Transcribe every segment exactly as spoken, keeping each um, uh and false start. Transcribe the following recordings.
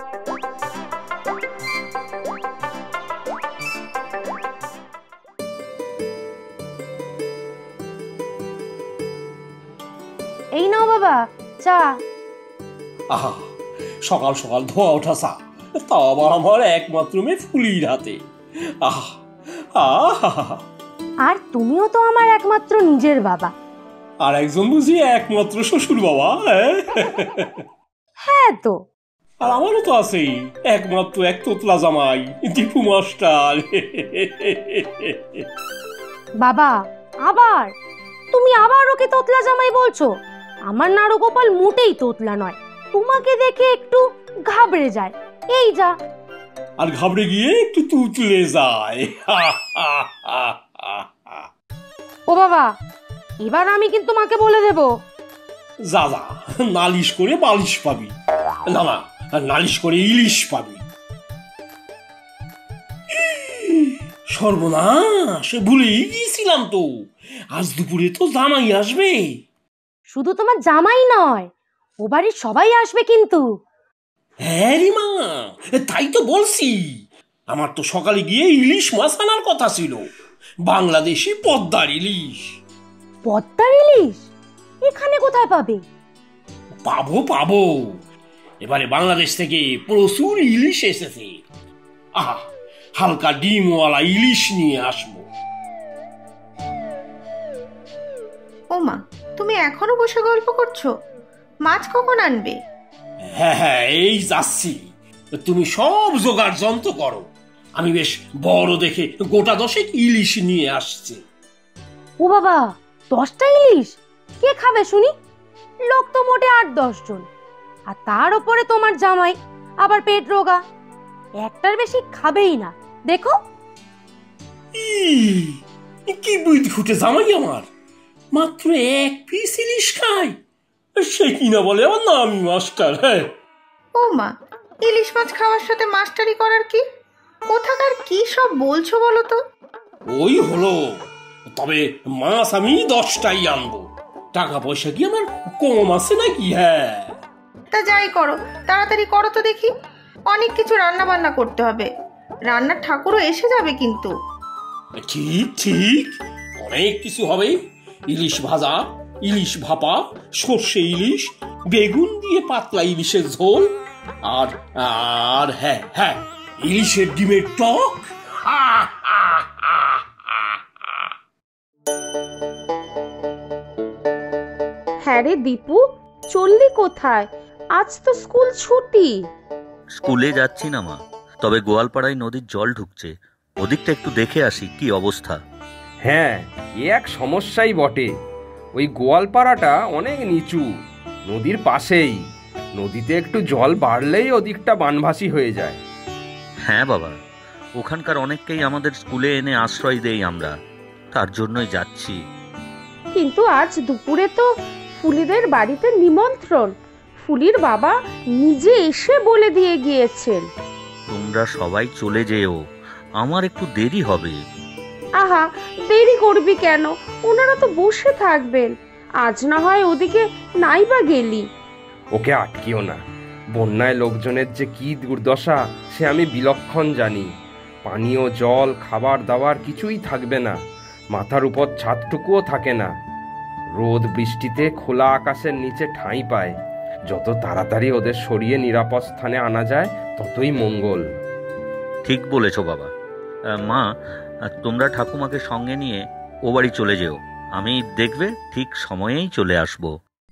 এই নাও বাবা চা। আহা, সকাল সকাল ধোয়া ওঠা চা, তাও আবার আমার একমাত্র মেয়ে ফুলির হাতে। আহা আহা। আর তুমিও তো আমার একমাত্র নিজের বাবা। আর একজন বুঝি একমাত্র শ্বশুর বাবা। হ্যাঁ তো। আর আমারও তো আছেই একমাত্র এক তোতলা জামাই, দীপু মাস্টার। বাবা আবার তুমি আবার ওকে তোতলা জামাই বলছো? আমার নারুগোপাল মোটেই তোতলা নয়, তোমাকে দেখে একটু ঘাবড়ে যায়, এই যা। আর ঘাবড়ে গিয়ে একটু তুতলে যায়। ও বাবা, এবার আমি কিন্তু মাকে বলে দেব। যা যা, নালিশ করে বালিশ পাবি, না না নালিশ করে ইলিশ পাবি। সর্বনাশ, ভুলেই গিয়েছিলাম তো, আজ দুপুরে তো জামাই আসবে। শুধু তোমার জামাই নয়, ও বাড়ির সবাই আসবে কিন্তু। হ্যাঁ রে মা, তাই তো বলছি। আমার তো সকালে গিয়ে ইলিশ মাছ আনার কথা ছিল, বাংলাদেশি পদ্মার ইলিশ। পদ্মার ইলিশ এখানে কোথায় পাবে? পাবো পাবো, এবারে বাংলাদেশ থেকে প্রচুর ইলিশ এসেছে। আহা, হালকা ডিমওয়ালা ইলিশ নিয়ে আসবো। ও মা, তুমি এখনো বসে গল্প করছো? মাছ কখন আনবে? হ্যাঁ হ্যাঁ, এই যাচ্ছি। তুমি সব জোগাড় যন্ত্র করো, আমি বেশ বড় দেখে গোটা দশেক ইলিশ নিয়ে আসছি। ও বাবা, দশটা ইলিশ কে খাবে শুনি? লোক তো মোটে আট দশ জন, আর তার উপরে তোমার জামাই আবার পেট রোগা, একটার বেশি খাবেই না। দেখো কি বুদ্ধি ফুটে জামাই আমার, মাত্র এক পিস ইলিশ খায়, সে কিনা বলে আমার নামি মাস্টার। হ্যাঁ ও মা, ইলিশ মাছ খাওয়ার সাথে মাস্টারি করার কি? কোথাকার কি সব বলছো বলো তো? ওই হলো, তবে মাছ আমি দশটাই আনবো। টাকা পয়সা কি আমার কম আছে নাকি? হ্যাঁ তা যাই করো, তাড়াতাড়ি করো তো দেখি। অনেক কিছু রান্না বান্না করতে হবে, রান্নার ঠাকুরও এসে যাবে কিন্তু। ঠিক ঠিক, অনেক কিছু হবে। ইলিশ ভাজা, ইলিশ ভাপা, সর্ষে ইলিশ, বেগুন দিয়ে পাতলা ইলিশের ঝোল, আর আর হ্যাঁ হ্যাঁ ইলিশের ডিমের টক। হ্যাঁ রে দীপু, চললি কোথায়? আজ তো স্কুল ছুটি। স্কুলে যাচ্ছি না মা, তবে গোয়ালপাড়ায় নদীর জল ঢুকছে, ওদিকটা একটু দেখে আসি কি অবস্থা। হ্যাঁ, এ এক সমস্যাই বটে। ওই গোয়ালপাড়াটা অনেক নিচু, নদীর পাশেই। নদীতে একটু জল বাড়লেই ওদিকটা বানভাসি হয়ে যায়। হ্যাঁ বাবা, ওখানকার অনেককেই আমাদের স্কুলে এনে আশ্রয় দেই আমরা, তার জন্যই যাচ্ছি। কিন্তু আজ দুপুরে তো ফুলিদের বাড়িতে নিমন্ত্রণ, ফুলির বাবা নিজে এসে বলে দিয়ে গিয়েছেন। তোমরা সবাই চলে যেও, আমার একটু দেরি হবে। আহা, দেরি করবি কেন? ওনারা তো বসে থাকবেন, আজ না হয় ওদিকে নাই বা গেলি। ওকে আটকিও না, বন্যায় লোকজনের যে কি দুর্দশা সে আমি বিলক্ষণ জানি। পানীয় জল, খাবার দাবার কিছুই থাকবে না, মাথার উপর ছাদটুকুও থাকে না। রোদ বৃষ্টিতে খোলা আকাশের নিচে ঠাঁই পায়। যত তাড়াতাড়ি ওদের সরিয়ে নিরাপদ স্থানে আনা যায় ততই মঙ্গল। ঠিক বলেছ বাবা। মা, তোমরা ঠাকুমাকে সঙ্গে নিয়ে ও বাড়ি চলে যেও, আমি দেখবে ঠিক সময়েই চলে আসব।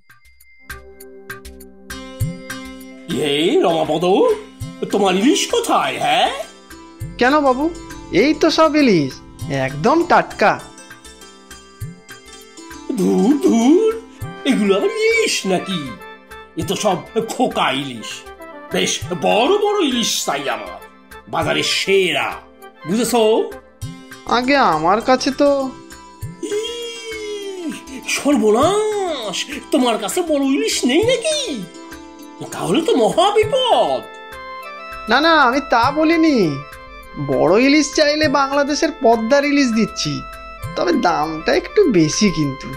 এই রমাপদ, তোমার ইলিশ কোথায়? হ্যাঁ কেন বাবু, এই তো সব ইলিশ, একদম টাটকা। ধুর ধুর, এগুলো আবার ইলিশ নাকি? এ তো সব খোকা ইলিশ। বেশ বড় বড় ইলিশ চাই আমার, বাজারে সেরা, বুঝেছো? আগে আমার কাছে তো। সর্বনাশ, তোমার কাছে বড় ইলিশ নেই নাকি? তাহলে তো মহা বিপদ। না না, আমি তা বলিনি। বড় ইলিশ চাইলে বাংলাদেশের পদ্মার ইলিশ দিচ্ছি, তবে দামটা একটু বেশি কিন্তু।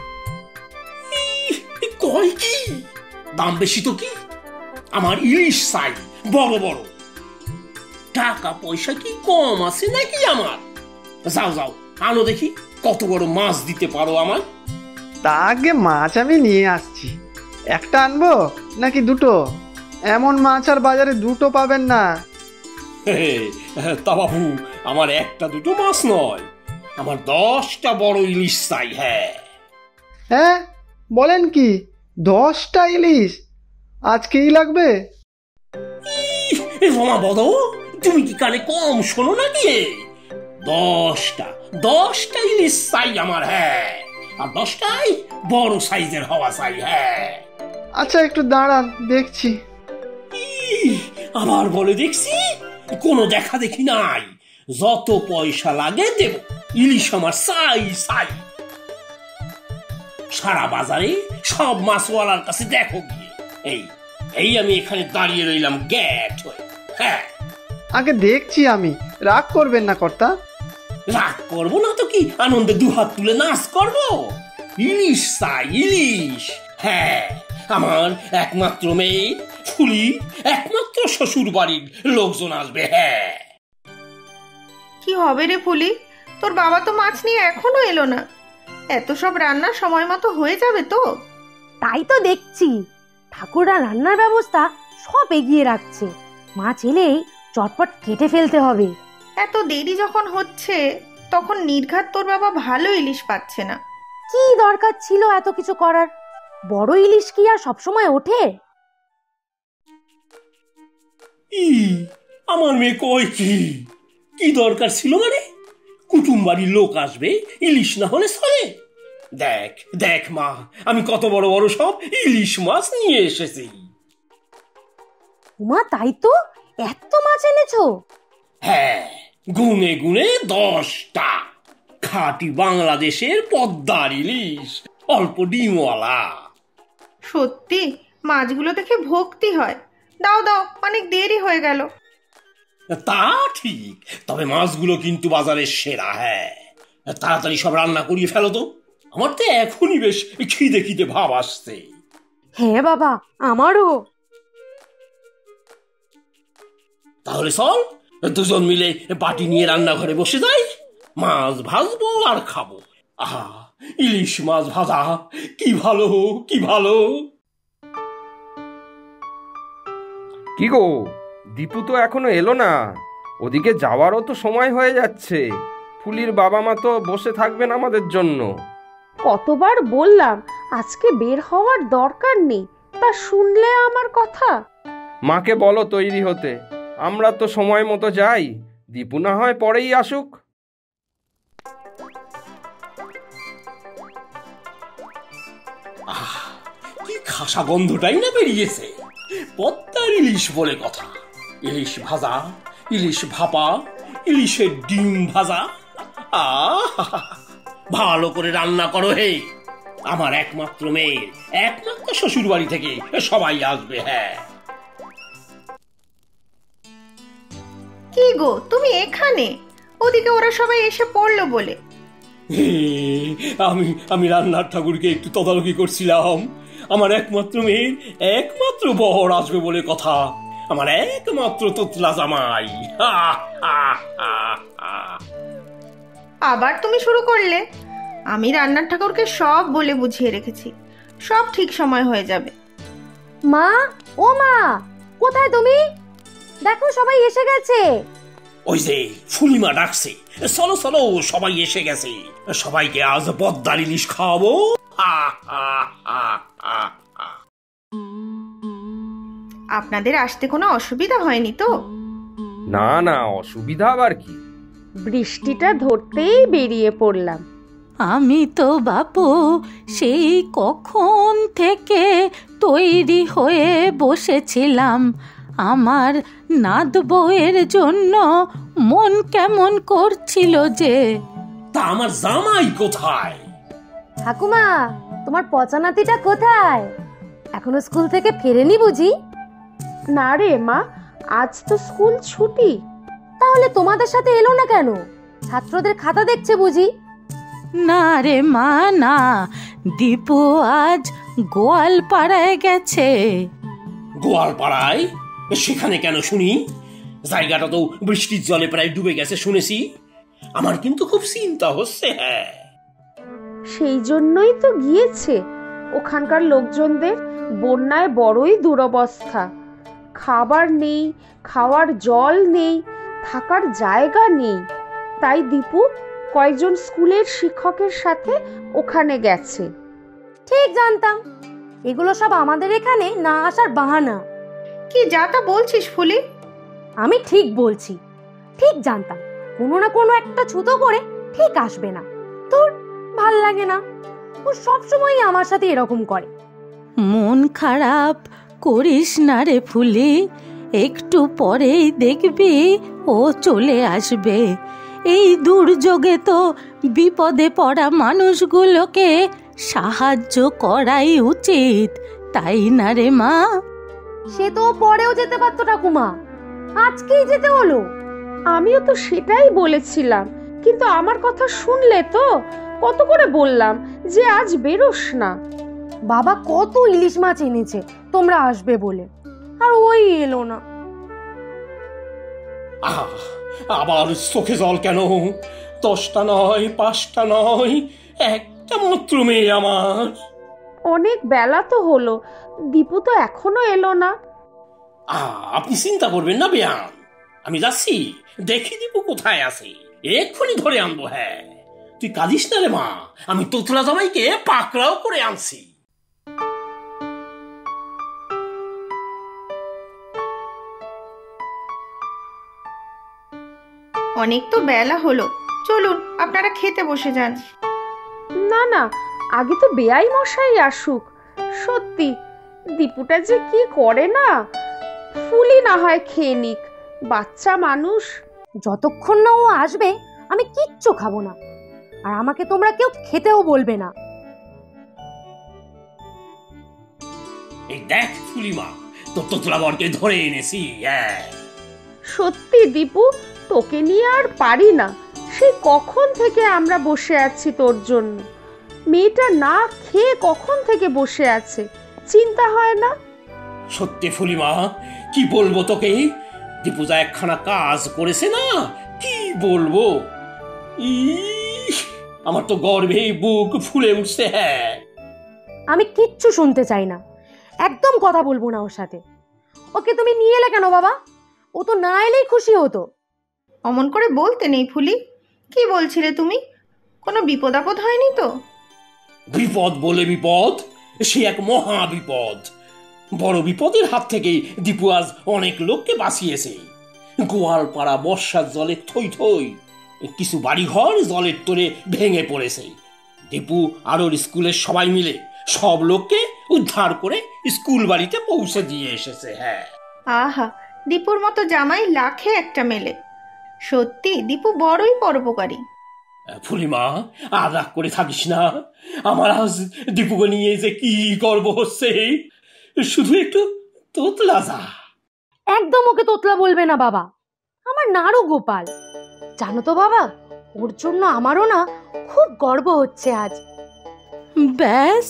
কয় কি? দাম বেশি তো কি, আমার ইলিশ চাই বড় বড়, টাকা পয়সা কি কম আছে নাকি আমার? যাও যাও, আনো দেখি কত বড় মাছ দিতে পারো আমায়। তা আগে মাছ আমি নিয়ে আসছি। একটা আনবো নাকি দুটো? এমন মাছ আর বাজারে দুটো পাবেন না। তা বাবু, আমার একটা দুটো মাছ নয়, আমার দশটা বড় ইলিশ চাই। হ্যাঁ হ্যাঁ, বলেন কি? দশটা ইলিশ আজকেই লাগবে? রমা বলো, তুমি কি কানে কম শোনো নাকি? দশটা দশটা ইলিশ চাই আমার। হ্যাঁ, আর দশটাই বড় সাইজের হওয়া চাই। হ্যাঁ। আচ্ছা একটু দাঁড়ান, দেখছি। আবার বলে দেখছি? কোনো দেখা দেখি নাই, যত পয়সা লাগে দেব, ইলিশ আমার চাই চাই। সারা বাজারে সব মাছওয়ালার কাছে দেখো গিয়ে, এই এই আমি এখানে দাঁড়িয়ে রইলাম গ্যাট হয়ে। হ্যাঁ, আগে দেখছি আমি, রাগ করবেন না কর্তা। রাগ করবো না তো কি, আনন্দে দুহাত তুলে নাচ করবো। ইলিশ চাই, ইলিশ। হ্যাঁ, আমার একমাত্র মেয়ে ফুলি, একমাত্র শ্বশুর বাড়ির লোকজন আসবে। হ্যাঁ। কি হবে রে ফুলি, তোর বাবা তো মাছ নিয়ে এখনো এলো না। এত সব রান্না সময় মতো হয়ে যাবে তো? তাই তো দেখছি, ঠাকুররা রান্নার ব্যবস্থা সব এগিয়ে রাখছে। মাছ এলেই চটপট কেটে ফেলতে হবে। এত দেরি যখন হচ্ছে, তখন নির্ঘাত তোর বাবা ভালো ইলিশ পাচ্ছে না। কি দরকার ছিল এত কিছু করার? বড় ইলিশ কি আর সবসময় ওঠে? ই আমার মেয়ে কয় কি? কি দরকার ছিল মানে? কুটুম বাড়ির লোক আসবে, ইলিশ না হলে চলে? দেখ দেখ মা, আমি কত বড় বড় সব ইলিশ মাছ নিয়ে এসেছি। উমা, তাই তো, এত মাছ এনেছো? হ্যাঁ, গুনে গুনে দশটা খাঁটি বাংলাদেশের পদ্মার ইলিশ, অল্প ডিমওয়ালা। সত্যি মাছগুলো দেখে ভক্তি হয়। দাও দাও, অনেক দেরি হয়ে গেল। তা ঠিক, তবে মাছগুলো কিন্তু বাজারের সেরা। হ্যাঁ, তাড়াতাড়ি সব রান্না করিয়ে ফেলো তো, আমার তো এখনই বেশ খিদে খিদে ভাব আসছে। হ্যাঁ বাবা, আমারও। তাহলে চল দুজন মিলে বাটি নিয়ে রান্নাঘরে বসে যাই, মাছ ভাজবো আর খাবো। আহা, ইলিশ মাছ ভাজা কি ভালো, কি ভালো। কি গো, দীপু তো এখনো এলো না। ওদিকে যাওয়ারও তো সময় হয়ে যাচ্ছে। ফুলির বাবা মা তো বসে থাকবেন আমাদের জন্য। কতবার বললাম আজকে বের হওয়ার দরকার নেই, তা শুনলে আমার কথা? মাকে বলো তৈরি হতে, আমরা তো সময় মতো যাই। দীপু না হয় পরেই আসুক। আহ, কি খাসা গন্ধটাই না বেরিয়েছে। পদ্মার ইলিশ বলে কথা। ইলিশ ভাজা, ইলিশ ভাপা, ইলিশের ডিম ভাজা। আহ, ভালো করে রান্না করো হে। আমার একমাত্র মেয়ের একমাত্র শ্বশুর বাড়ি থেকে সবাই আসবে। হ্যাঁ। কি গো, তুমি এখানে? ওদিকে ওরা সবাই এসে পড়লো বলে। হে, আমি আমি রান্নার ঠাকুরকে একটু তদারকি করছিলাম। আমার একমাত্র মেয়ের একমাত্র বর আসবে বলে কথা, আমার একমাত্র তোতলা জামাই। হা, হা, হা, হা। আবার তুমি শুরু করলে? আমি রান্নার ঠাকুরকে সব বলে বুঝিয়ে রেখেছি, সব ঠিক সময় হয়ে যাবে। মা, ও মা, কোথায় তুমি? দেখো সবাই এসে গেছে। ওই যে ফুলিমা ডাকছে, চলো চলো, সবাই এসে গেছে। সবাইকে আজ পদ্মার ইলিশ খাওয়াবো। হা, হা, হা, হা, হা। আপনাদের আসতে কোনো অসুবিধা হয়নি তো? না না, অসুবিধা আবার কি? বৃষ্টিটা ধরতেই বেরিয়ে পড়লাম। আমি তো বাপু সেই কখন থেকে তৈরি হয়ে বসেছিলাম। আমার নাত বউয়ের জন্য মন কেমন করছিল যে। তা আমার জামাই কোথায়? ঠাকুমা, তোমার পচা নাতিটা কোথায়? এখনো স্কুল থেকে ফেরেনি বুঝি? না রে মা, আজ তো স্কুল ছুটি। তাহলে তোমাদের সাথে এলো না কেন? ছাত্রদের খাতা দেখছে বুঝি? না রে মা, না, দীপু আজ গোয়ালপাড়ায় গেছে। গোয়ালপাড়ায়? সেখানে কেন শুনি? জায়গাটা তো বৃষ্টির জলে প্রায় ডুবে গেছে শুনেছি। আমার কিন্তু খুব চিন্তা হচ্ছে। হ্যাঁ, সেই জন্যই তো গিয়েছে। ওখানকার লোকজনদের বন্যায় বড়ই দুরবস্থা। খাবার নেই, খাওয়ার জল নেই, থাকার জায়গা নেই। তাই দীপু কয়েকজন স্কুলের শিক্ষকের সাথে ওখানে গেছে। ঠিক জানতাম এগুলো সব আমাদের এখানে না আসার বাহানা। কি যা তা বলছিস ফুলি? আমি ঠিক বলছি, ঠিক জানতাম কোনো না কোনো একটা ছুতো করে ঠিক আসবে না। তোর ভাল লাগে না, ও সবসময়ই আমার সাথে এরকম করে। মন খারাপ করিস না রে ফুলি, একটু পরেই দেখবি ও চলে আসবে। এই দুর্যোগে তো বিপদে পড়া মানুষগুলোকে সাহায্য করাই উচিত, তাই না রে মা? সে তো পরেও যেতে পারতো ঠাকুমা, আজকেই যেতে হলো। আমিও তো সেটাই বলেছিলাম, কিন্তু আমার কথা শুনলে তো? কত করে বললাম যে আজ বেরোস না। বাবা কত ইলিশ মাছ এনেছে তোমরা আসবে বলে, আর ওই এলো না। আহ, আবার চোখে জল কেন? দশটা নয়, পাঁচটা নয়, একটা মাত্র মেয়ে আমার। অনেক বেলা তো হলো, দীপু তো এখনো এলো না। আহ, আপনি চিন্তা করবেন না বেয়ান, আমি যাচ্ছি, দেখি দীপু কোথায় আছে, এক্ষুনি ধরে আনবো। হ্যাঁ, তুই কাঁদিস না রে মা, আমি তোতলা জামাইকে পাকড়াও করে আনছি। অনেক তো বেলা হলো, চলুন আপনারা খেতে বসে যান। না না, আগে তো বেয়াই মশাই আসুক। সত্যি দীপুটা যে কি করে না। ফুলি না হয় খেয়ে নিক, বাচ্চা মানুষ। যতক্ষণ না ও আসবে আমি কিচ্ছু খাবো না, আর আমাকে তোমরা কেউ খেতেও বলবে না। এই দেখ ফুলিমা, তোর তোতলা বরকে ধরে এনেছি। হ্যাঁ, সত্যি দীপু, তোকে নিয়ে আর পারি না। সেই কখন থেকে আমরা বসে আছি তোর জন্য। মেয়েটা না খেয়ে কখন থেকে বসে আছে, চিন্তা হয় না? সত্যি ফুলিমা, কি বলবো তোকে, দীপুজা একখানা কাজ করেছে না, কি বলবো। ইস, আমার তো গর্বে বুক ফুলে উঠছে। হ্যাঁ, আমি কিচ্ছু শুনতে চাই না, একদম কথা বলবো না ওর সাথে। ওকে তুমি নিয়ে এলে কেন বাবা? ও তো না এলেই খুশি হতো। অমন করে বলতে নেই ফুলি, কি বলছিলে তুমি? কোনো বিপদ আপদ হয়নি তো? বিপদ বলে বিপদ, সে এক মহা বিপদ। বড় বিপদের হাত থেকে দীপু আজ অনেক লোককে বাঁচিয়েছে। গোয়ালপাড়া বর্ষার জলে থই থই, কিছু বাড়িঘর জলের তোরে ভেঙে পড়েছে। দীপু আর ওর স্কুলের সবাই মিলে সব লোককে উদ্ধার করে স্কুল বাড়িতে পৌঁছে দিয়ে এসেছে। হ্যাঁ, আহা, দীপুর মতো জামাই লাখে একটা মেলে। সত্যি দীপু বড়ই পরোপকারী। ফুলিমা, আর রাগ করে থাকিস না, আমার আজ দীপুকে নিয়ে যে কি গর্ব হচ্ছে। শুধু একটু তোতলা যা। একদম ওকে তোতলা বলবে না বাবা, আমার নাড়ু গোপাল। জানো তো বাবা, ওর জন্য আমারও না খুব গর্ব হচ্ছে আজ। ব্যাস,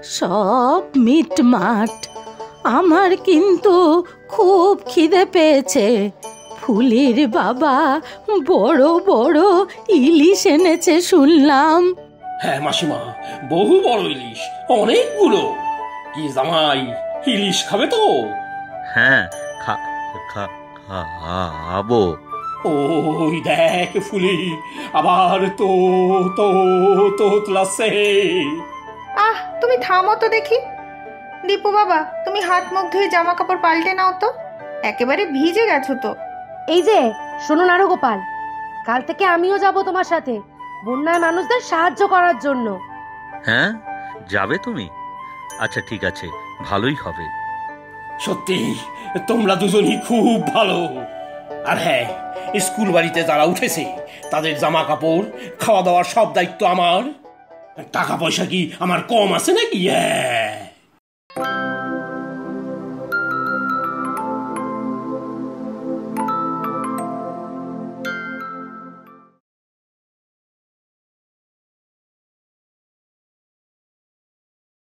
সব মিটমাট। আমার কিন্তু খুব খিদে পেয়েছে। ফুলির বাবা বড় বড় ইলিশ এনেছে শুনলাম। হ্যাঁ মাসিমা, বহু বড় ইলিশ, অনেকগুলো। কি জামাই, ইলিশ খাবে তো? হ্যাঁ, খা খা খাবো। ওই দেখ ফুলি, আবার তো তো তোতলাছে। আহ, তুমি থামো তো দেখি। দীপু বাবা, তুমি হাত মুখ ধুয়ে জামা কাপড় পাল্টে নাও তো, একেবারে ভিজে গেছো তো। এই যে শোনো নাড়ু গোপাল, কাল থেকে আমিও যাব তোমার সাথে বন্যায় মানুষদের সাহায্য করার জন্য। হ্যাঁ, যাবে তুমি? আচ্ছা ঠিক আছে, ভালোই হবে। সত্যি তোমরা দুজনই খুব ভালো। আর হ্যাঁ, স্কুল বাড়িতে যারা উঠেছে তাদের জামা কাপড়, খাওয়া দাওয়ার সব দায়িত্ব আমার। টাকা পয়সা কি আমার কম আছে নাকি? হ্যাঁ,